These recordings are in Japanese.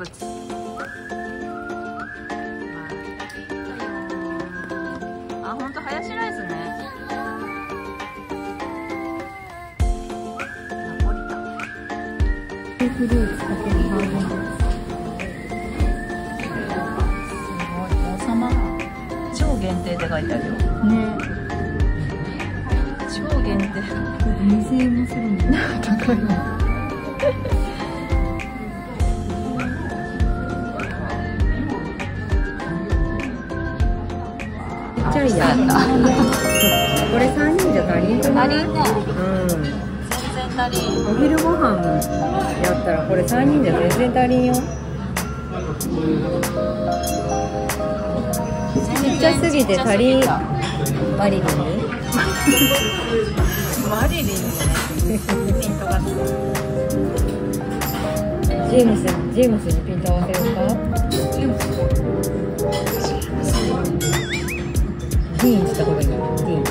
物。あ、ほんとハヤシライスね。ナポリタン。 フルーツかけるハーブなんです。 すごい。王様。超限定って書いてあるよ。 ね。 超限定。 2000円もするもんね。 高いな。 めっちゃいいやん。これ3人じゃ足りんくない？ 足りんね。 うん。 全然足りん。 お昼ご飯やったらこれ3人じゃ全然足りんよ。ちっちゃすぎて足りん。マリリンにマリリンにね。ピントがつく。 ジェームスにピント合わせようか。ディーンした方がいいよ。ディーン。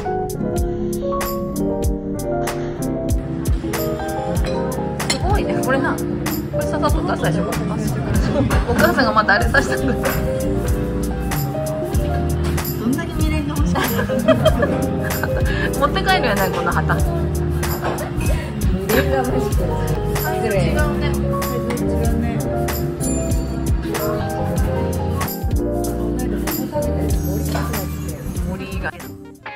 すごいね。これな。これささっと出したでしょ。お母さんがまたあれさしたんだ。どんだけ未練が欲しい。持って帰るよね、この旗。 未練が欲しくない。失礼。 違うね。 違うね。 森が。真っ白けっけ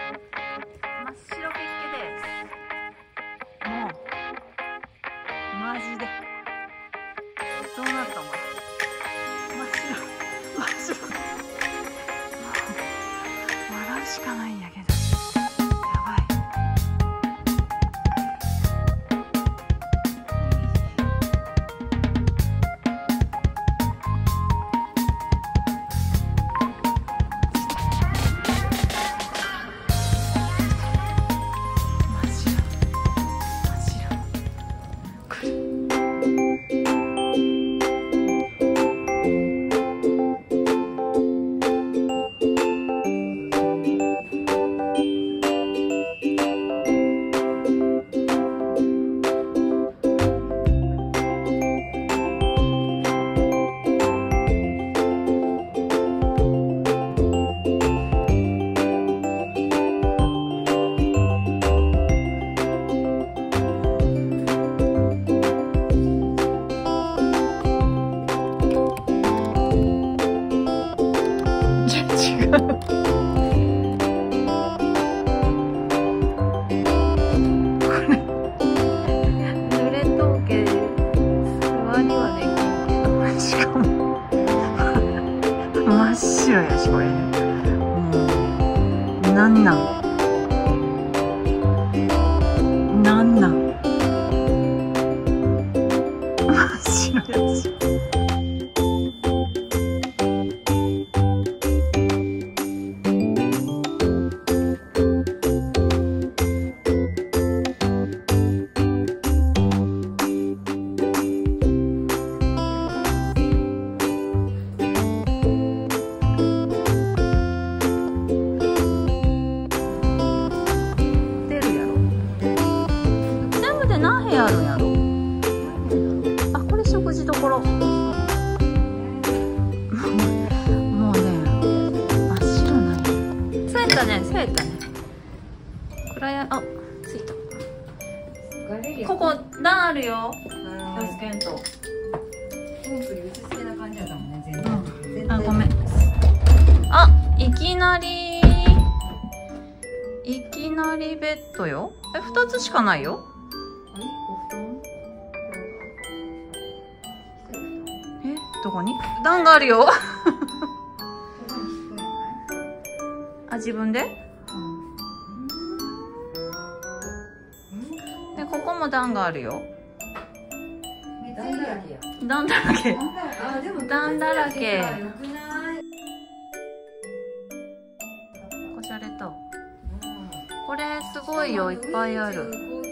です。もう。マジで。どうなったの。真っ白。真っ白。笑うしかないんやけど。やばい。真っ白やしこれ。なんなん真っ白やし。何部屋あるんやろ。あ、これ食事どころ。もうね、真っ白なんや。そうやったね、そうやったね。あ、着いた。ここ段あるよ。気をつけんと。あ、ごめん。あ、いきなりベッドよ。2つしかないよ。どこに段があるよ。あ、自分で、で、ここも段があるよ。段だらけ。段だらけ。おしゃれと。これすごいよ、いっぱいある。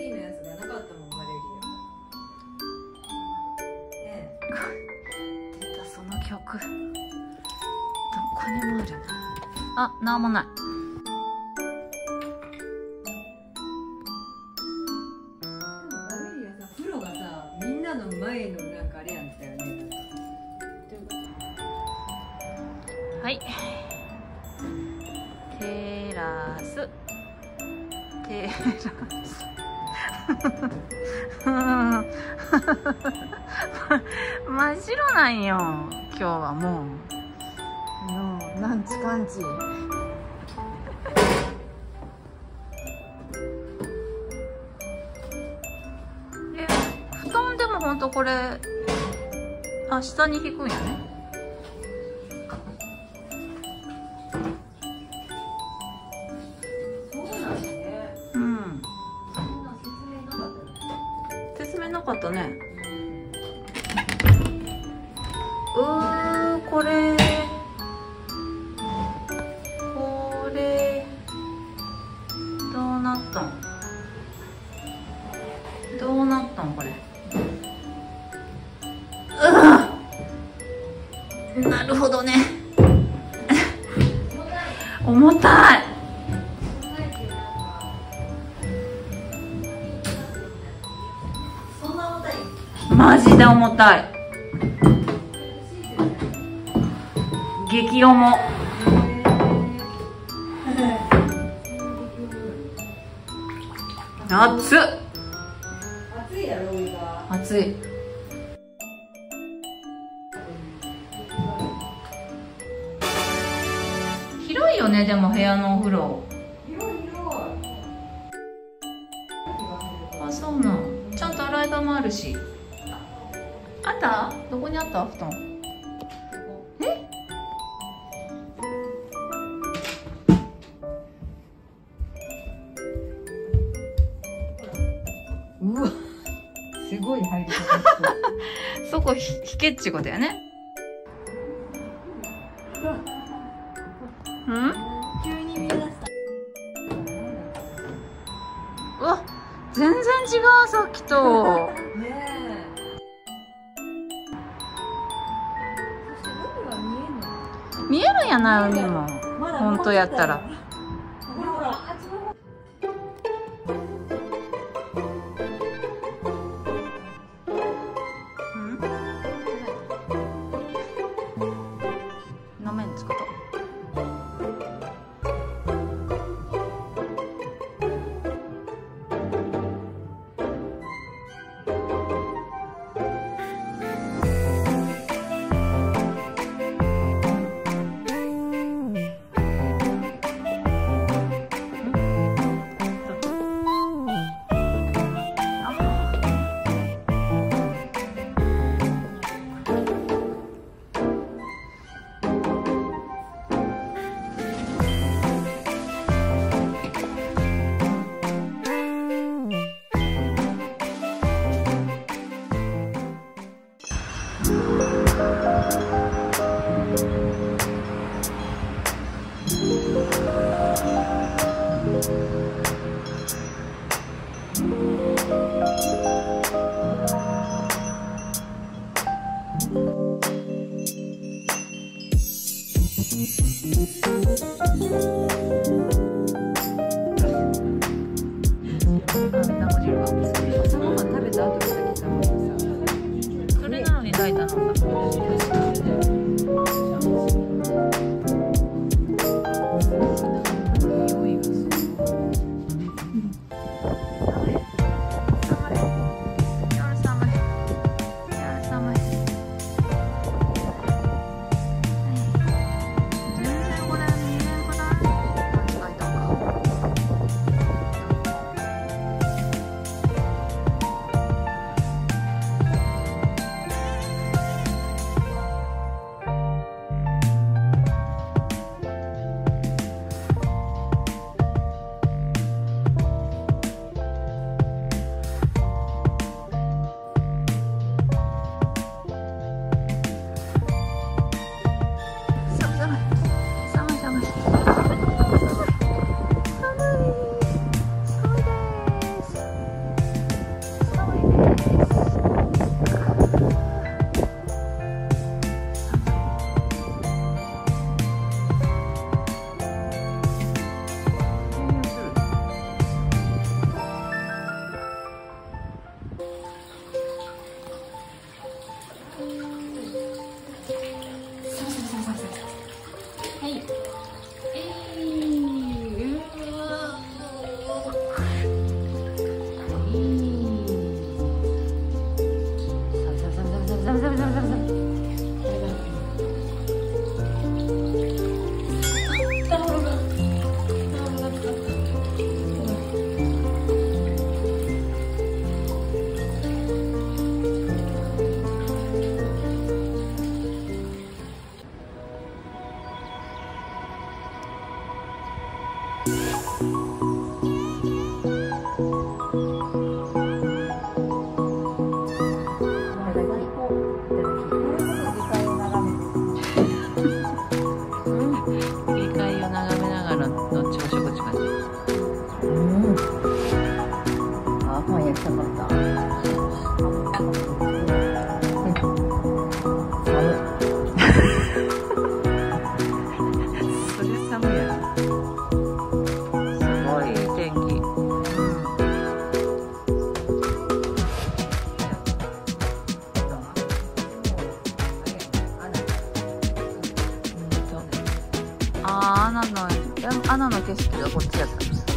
曲どこにもあるな。あ、なんもない。 風呂がさ、みんなの前のなんかあれやったよね。 テラステラス真っ白なんよ今日はもうなんちかんち。 布団でもほんとこれ下に引くんやね。説明なかったね。これどうなったんこれ。なるほどね。重たい。マジで重たい。激重。熱っ。 暑いやろ今。 暑い。広いよね、でも部屋のお風呂。あ、そうなん。ちゃんと洗い場もあるし。あった？どこにあった？布団。え？ うわ、すごい入り方。 そこ引けっちゅうことやね。うん？ 急に見出した。 うわ、全然違う、さっきと。 ねえ。そして海は見えんの？ 見えるんやな、海も。本当やったら。 ほら、 飲めんつこと。 そのまま食べた後だけ食べてさ。 それなのに大胆なんだ。匂いがする。 アナの景色がこっちやった。